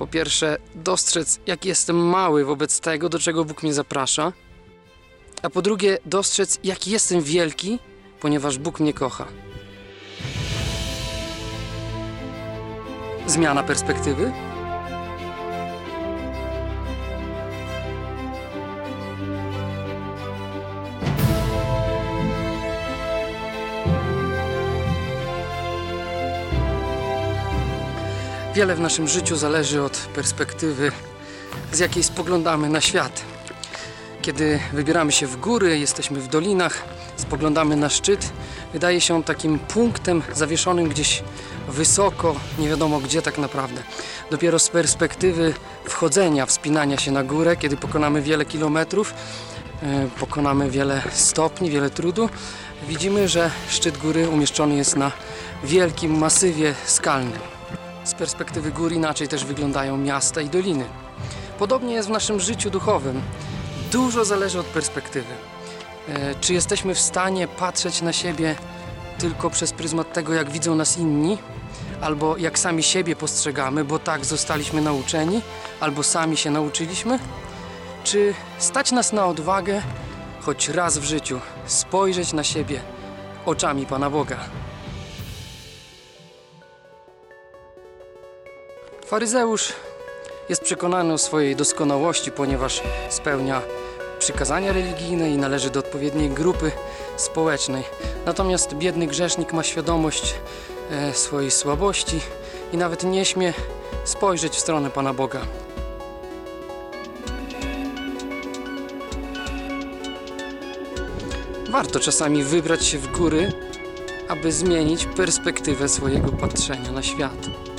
Po pierwsze, dostrzec, jak jestem mały wobec tego, do czego Bóg mnie zaprasza. A po drugie, dostrzec, jak jestem wielki, ponieważ Bóg mnie kocha. Zmiana perspektywy. Wiele w naszym życiu zależy od perspektywy, z jakiej spoglądamy na świat. Kiedy wybieramy się w góry, jesteśmy w dolinach, spoglądamy na szczyt, wydaje się on takim punktem zawieszonym gdzieś wysoko, nie wiadomo gdzie tak naprawdę. Dopiero z perspektywy wchodzenia, wspinania się na górę, kiedy pokonamy wiele kilometrów, pokonamy wiele stopni, wiele trudu, widzimy, że szczyt góry umieszczony jest na wielkim masywie skalnym. Z perspektywy gór inaczej też wyglądają miasta i doliny. Podobnie jest w naszym życiu duchowym. Dużo zależy od perspektywy. Czy jesteśmy w stanie patrzeć na siebie tylko przez pryzmat tego, jak widzą nas inni, albo jak sami siebie postrzegamy, bo tak zostaliśmy nauczeni, albo sami się nauczyliśmy? Czy stać nas na odwagę, choć raz w życiu, spojrzeć na siebie oczami Pana Boga? Faryzeusz jest przekonany o swojej doskonałości, ponieważ spełnia przykazania religijne i należy do odpowiedniej grupy społecznej. Natomiast biedny grzesznik ma świadomość swojej słabości i nawet nie śmie spojrzeć w stronę Pana Boga. Warto czasami wybrać się w góry, aby zmienić perspektywę swojego patrzenia na świat.